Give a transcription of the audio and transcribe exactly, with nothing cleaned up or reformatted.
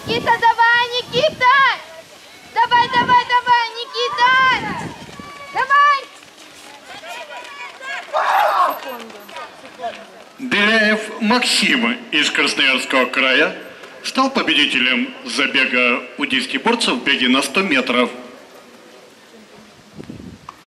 Никита, давай, Никита! Давай, давай, давай, Никита! Давай! Беляев Максим из Красноярского края стал победителем забега удийских борцев в беге на сто метров.